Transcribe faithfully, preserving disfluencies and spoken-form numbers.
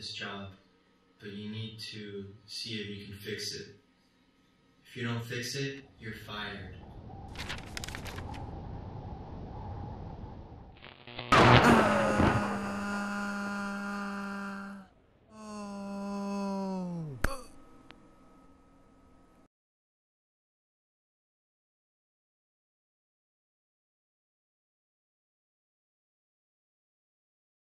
this job, but you need to see if you can fix it. If you don't fix it, you're fired.